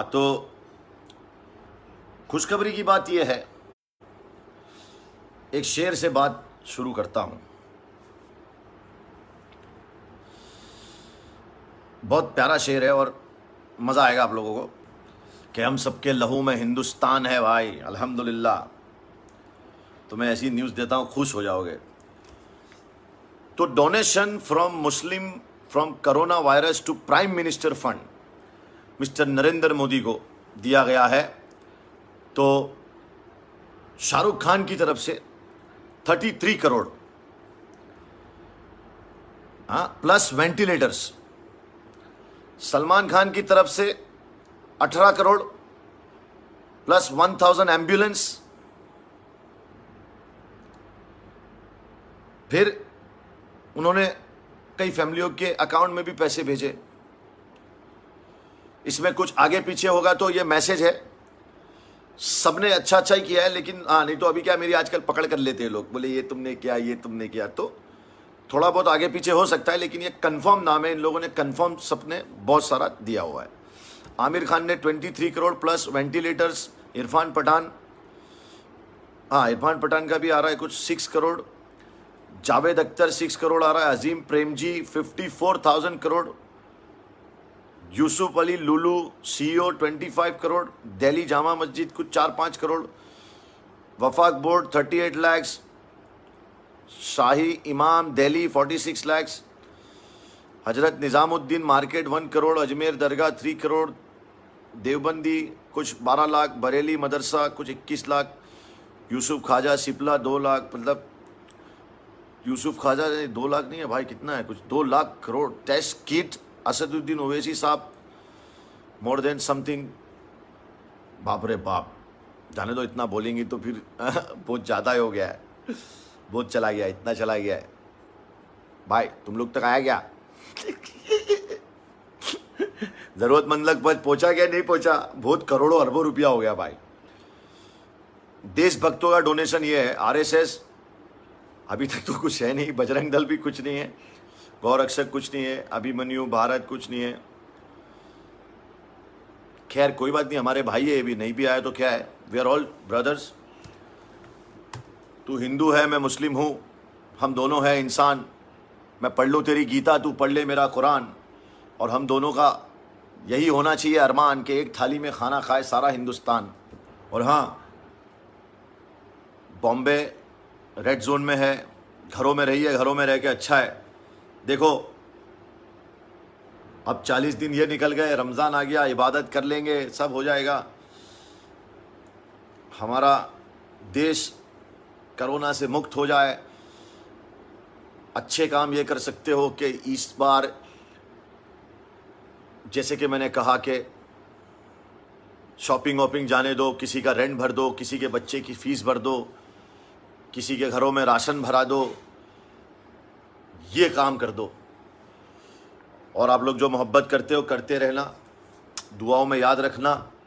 तो खुशखबरी की बात यह है, एक शेर से बात शुरू करता हूं। बहुत प्यारा शेर है और मज़ा आएगा आप लोगों को कि हम सबके लहू में हिंदुस्तान है भाई, अल्हम्दुलिल्लाह। तो मैं ऐसी न्यूज़ देता हूं, खुश हो जाओगे। तो donation from Muslim from corona virus to prime minister fund mister Narendra Modi को दिया गया है। तो शाहरुख खान की तरफ से 33 करोड़, प्लस वेंटिलेटर्स। सलमान खान की तरफ से 18 करोड़ प्लस 1000 एम्बुलेंस। फिर उन्होंने कई फैमिलियों के अकाउंट में भी पैसे भेजे। इसमें कुछ आगे पीछे होगा तो ये मैसेज है, सबने अच्छा अच्छा ही किया है, लेकिन नहीं तो अभी क्या मेरी आजकल पकड़ कर लेते हैं लोग, बोले ये तुमने किया, ये तुमने किया। तो थोड़ा बहुत आगे पीछे हो सकता है, लेकिन ये कंफर्म नाम है, इन लोगों ने कंफर्म सबने बहुत सारा दिया हुआ है। आमिर खान ने 23 करोड़ प्लस वेंटिलेटर्स। इरफान पठान, इरफान पठान का भी आ रहा है कुछ 6 करोड़। जावेद अख्तर 6 करोड़ आ रहा है। अजीम प्रेमजी 54,000 करोड़। यूसुफ अली लुलू CEO 25 करोड़। दिल्ली जामा मस्जिद कुछ 4-5 करोड़। वफाक बोर्ड 38 लाख। शाही इमाम दिल्ली 46 लाख। हजरत निज़ामुद्दीन मार्केट 1 करोड़। अजमेर दरगाह 3 करोड़। देवबंदी कुछ 12 लाख। बरेली मदरसा कुछ 21 लाख। यूसुफ ख्वाजा सिपला 2 लाख। मतलब यूसुफ ख्वाजा 2 लाख नहीं है भाई, कितना है, कुछ 2 lakh crore. Test kit Asaduddin Owaisi sahab more then something. बाप रे बाप, जाने दो, इतना बोलेंगी तो फिर बहुत ज़्यादा ही हो गया है, बहुत चला गया, इतना चला गया है भाई। तुम लोग तक आया क्या? जरूरतमंद लग पर पहुंचा क्या? नहीं पहुंचा। बहुत करोड़ों अरबों रुपया हो गया भाई। देशभक्तों का डोनेशन ये है। RSS अभी तक तो कुछ है नहीं, बजरंग दल भी कुछ नहीं है, गौरक्षक कुछ नहीं है, अभिमन्यु भारत कुछ नहीं है। खैर कोई बात नहीं, हमारे भाई है, भी नहीं भी आया तो क्या है, वी आर ऑल ब्रदर्स। तू हिंदू है, मैं मुस्लिम हूँ, हम दोनों हैं इंसान। मैं पढ़ लूँ तेरी गीता, तू पढ़ ले मेरा कुरान, और हम दोनों का यही होना चाहिए अरमान कि एक थाली में खाना खाए सारा हिंदुस्तान। और हाँ, बॉम्बे रेड जोन में है, घरों में रहिए, घरों में रह के अच्छा है। देखो अब 40 दिन ये निकल गए, रमज़ान आ गया, इबादत कर लेंगे, सब हो जाएगा। हमारा देश कोरोना से मुक्त हो जाए। अच्छे काम ये कर सकते हो कि इस बार जैसे कि मैंने कहा कि शॉपिंग वॉपिंग जाने दो, किसी का रेंट भर दो, किसी के बच्चे की फ़ीस भर दो, किसी के घरों में राशन भरा दो, ये काम कर दो। और आप लोग जो मोहब्बत करते हो करते रहना, दुआओं में याद रखना।